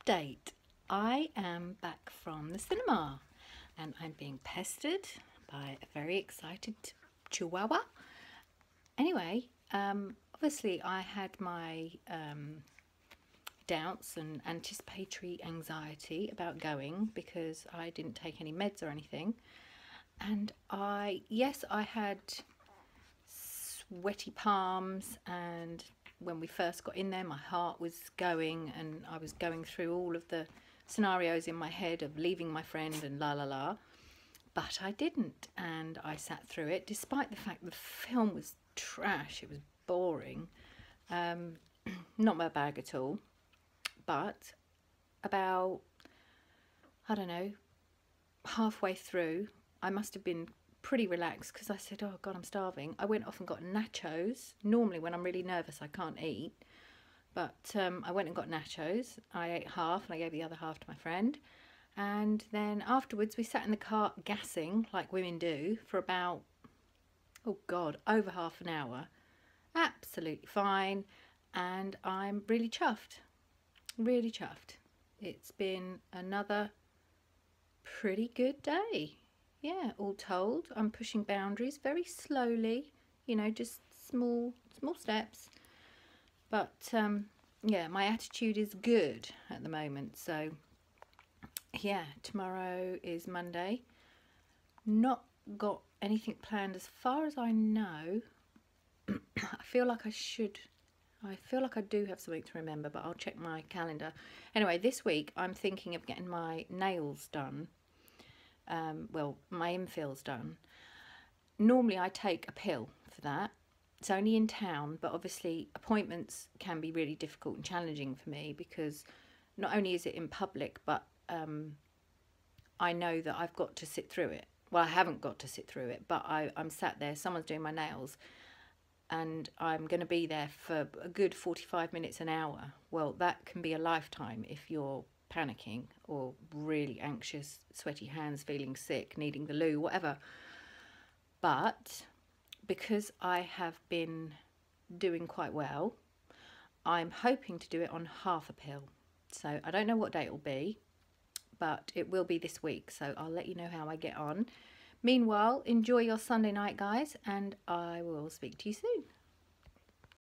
update. I am back from the cinema and I'm being pestered by a very excited chihuahua. Anyway, obviously I had my doubts and anticipatory anxiety about going because I didn't take any meds or anything. And I had sweaty palms, and when we first got in there my heart was going and I was going through all of the scenarios in my head of leaving my friend and la la la, but I didn't, and I sat through it despite the fact the film was trash. It was boring, not my bag at all. But about, I don't know, halfway through I must have been pretty relaxed because I said, oh God, I'm starving. I went off and got nachos. Normally when I'm really nervous I can't eat, but I went and got nachos. I ate half and I gave the other half to my friend, and then afterwards we sat in the car gassing like women do for about, oh God, over half an hour. Absolutely fine, and I'm really chuffed. Really chuffed. It's been another pretty good day. Yeah, all told, I'm pushing boundaries very slowly, you know, just small steps. But yeah, my attitude is good at the moment. So yeah, tomorrow is Monday. Not got anything planned as far as I know. I feel like I do have something to remember, but I'll check my calendar. Anyway, this week I'm thinking of getting my nails done. Well, my infills done. Normally I take a pill for that. It's only in town, but obviously appointments can be really difficult and challenging for me because not only is it in public, but I know that I've got to sit through it. Well, I haven't got to sit through it, but I'm sat there, someone's doing my nails, and I'm going to be there for a good 45 minutes, an hour. Well, that can be a lifetime if you're panicking or really anxious, sweaty hands, feeling sick, needing the loo, whatever. But because I have been doing quite well, I'm hoping to do it on half a pill. So I don't know what day it will be, but it will be this week, so I'll let you know how I get on. Meanwhile, enjoy your Sunday night, guys, and I will speak to you soon.